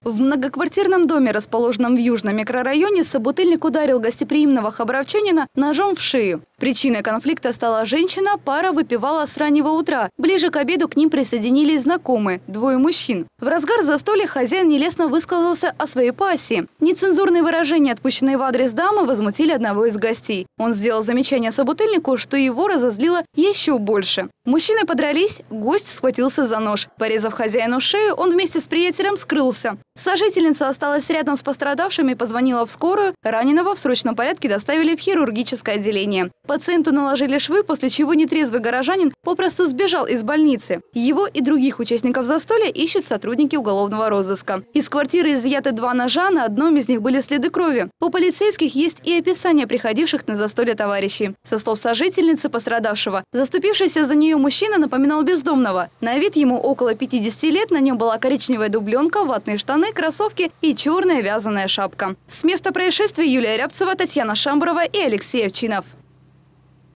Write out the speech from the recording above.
В многоквартирном доме, расположенном в Южном микрорайоне, собутыльник ударил гостеприимного хабаровчанина ножом в шею. Причиной конфликта стала женщина, пара выпивала с раннего утра. Ближе к обеду к ним присоединились знакомые – двое мужчин. В разгар застолья хозяин нелестно высказался о своей пассии. Нецензурные выражения, отпущенные в адрес дамы, возмутили одного из гостей. Он сделал замечание собутыльнику, что его разозлило еще больше. Мужчины подрались, гость схватился за нож. Порезав хозяину шею, он вместе с приятелем скрылся. Сожительница осталась рядом с пострадавшими и позвонила в скорую. Раненого в срочном порядке доставили в хирургическое отделение. Пациенту наложили швы, после чего нетрезвый горожанин попросту сбежал из больницы. Его и других участников застолья ищут сотрудники уголовного розыска. Из квартиры изъяты 2 ножа, на одном из них были следы крови. У полицейских есть и описание приходивших на застолье товарищей. Со слов сожительницы пострадавшего, заступившийся за нее мужчина напоминал бездомного. На вид ему около 50 лет, на нем была коричневая дубленка, ватные штаны, кроссовки и черная вязаная шапка. С места происшествия Юлия Рябцева, Татьяна Шамбурова и Алексей Овчинов.